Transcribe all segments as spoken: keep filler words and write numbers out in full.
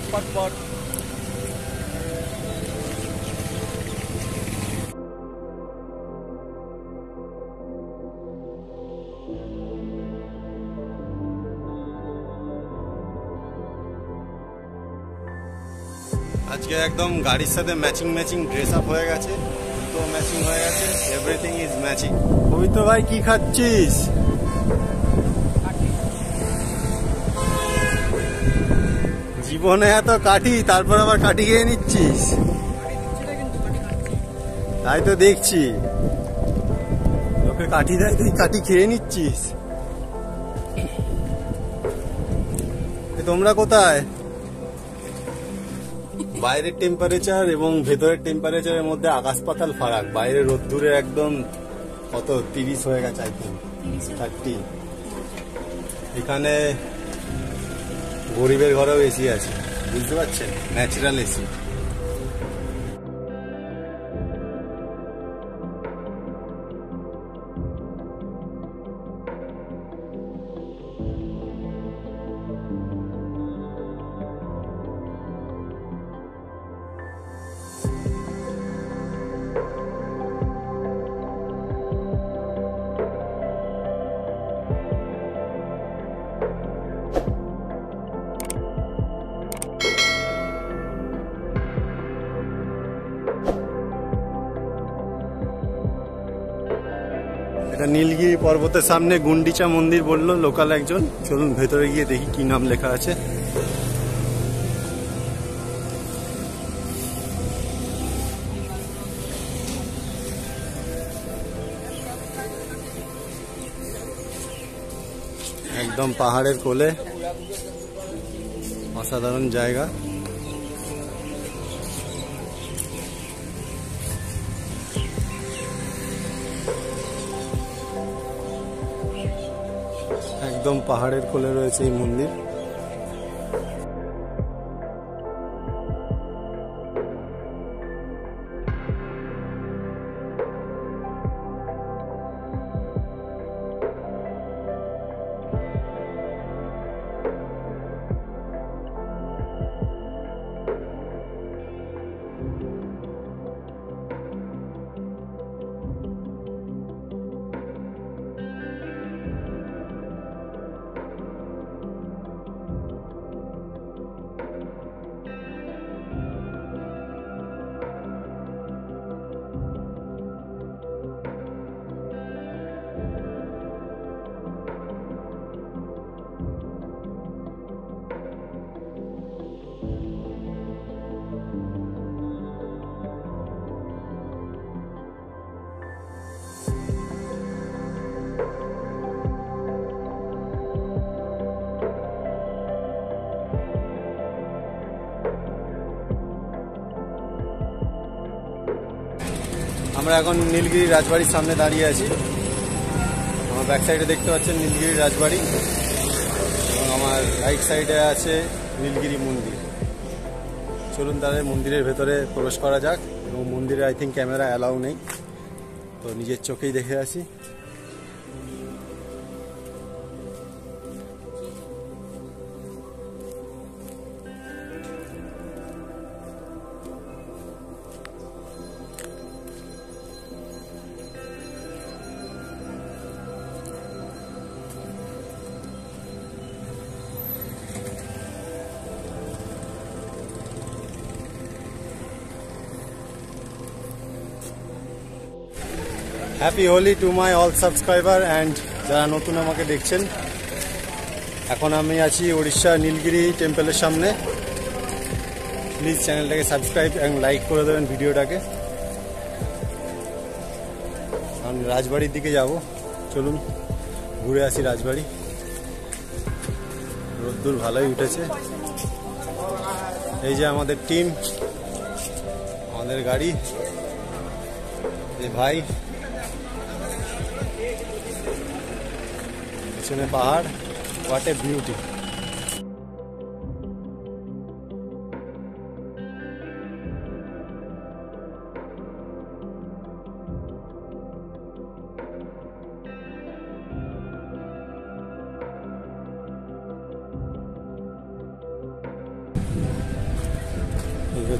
পটপট। আজকে একদম গাড়ির সাথে ম্যাচিং ম্যাচিং ড্রেস আপ হয়ে গেছে, তো ম্যাচিং হয়ে গেছে, এভরিথিং ইজ ম্যাচিং। পবিত্র ভাই কি খাচ্ছিস? জীবনে এত কাঠি, তারপর আবার কাঠি খেয়ে নিচ্ছিস? তাই তো দেখছি, লোকে কাঠি দেয় তুই কাঠি খেয়ে নিচ্ছিস। তোমরা কোথায়? বাইরের টেম্পারেচার এবং ভেতরের টেম্পারেচারের মধ্যে আকাশ পাতাল ফারাক। বাইরে রোদ্দুরে একদম কত তিরিশ হয়ে গেছে, আই থিঙ্ক থার্টি। এখানে গরিবের ঘরেও এসি আছে, বুঝতে পারছেন, ন্যাচারাল এসি। এটা নীলগিরি পর্বতের সামনে গুন্ডিচা মন্দির বললো লোকাল একজন। চলুন ভেতরে গিয়ে দেখি কি নাম লেখা আছে। একদম পাহাড়ের কোলে, অসাধারণ জায়গা। একদম পাহাড়ের কোলে রয়েছে এই মন্দির। আমরা এখন নীলগিরি রাজবাড়ির সামনে দাঁড়িয়ে আছি। আমার ব্যাক সাইডে দেখতে পাচ্ছেন নীলগিরি রাজবাড়ি, এবং আমার রাইট সাইডে আছে নীলগিরি মন্দির। চলুন তাহলে মন্দিরের ভেতরে প্রবেশ করা যাক। এবং মন্দিরে আই থিঙ্ক ক্যামেরা অ্যালাউ নেই, তো নিজের চোখেই দেখে আসি। Happy Holi to my all subscriber and যারা নতুন আমাকে দেখছেন। এখন আমি আছি উড়িষ্যা নীলগিরি টেম্পলের সামনে। প্লিজ চ্যানেলটাকে সাবস্ক্রাইব এবং লাইক করে দেবেন ভিডিওটাকে। আমি রাজবাড়ির দিকে যাব, চলুন ঘুরে আসি রাজবাড়ি। রোদ্দুর ভালোই উঠেছে। এই যে আমাদের টিম, আমাদের গাড়ি, এই ভাই, পিছনে পাহাড়, হোয়াট এ বিউটি।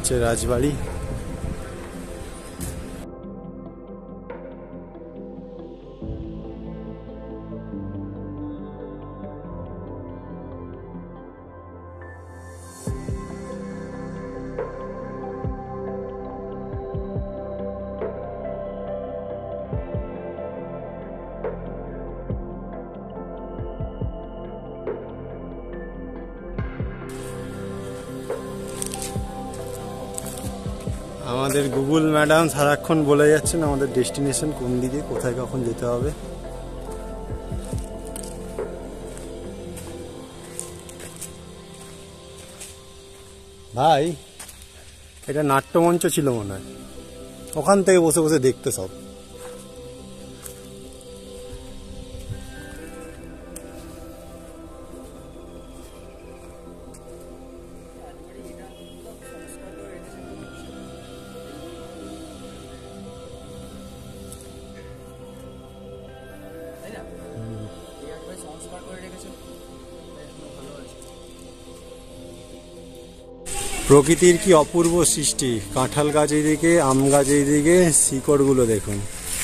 হচ্ছে রাজবাড়ি। আমাদের গুগল ম্যাডাম সারাক্ষণ বলে যাচ্ছেন আমাদের ডেস্টিনেশন কোন দিকে, কোথায় কখন যেতে হবে। ভাই এটা নাট্যমঞ্চ ছিল মনে হয়, ওখান থেকে বসে বসে দেখতে সব। প্রকৃতির কি অপূর্ব সৃষ্টি, কাঁঠাল গাছ এইদিকে, আম গাছ এইদিকে, শিকড়গুলো দেখুন।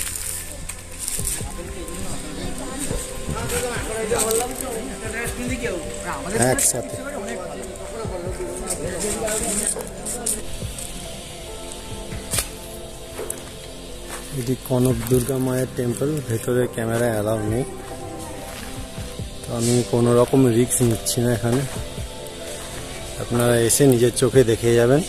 একসাথে এটি কনক দুর্গা মায়ের টেম্পল, ভেতরে ক্যামেরা অ্যালাউ নেই, তো আমি কোনো রকম রিস্ক নিচ্ছি না এখানে, আপনারা এসে নিজের চোখে দেখে যাবেন।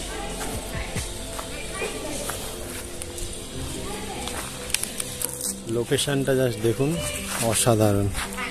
লোকেশনটা জাস্ট দেখুন, অসাধারণ।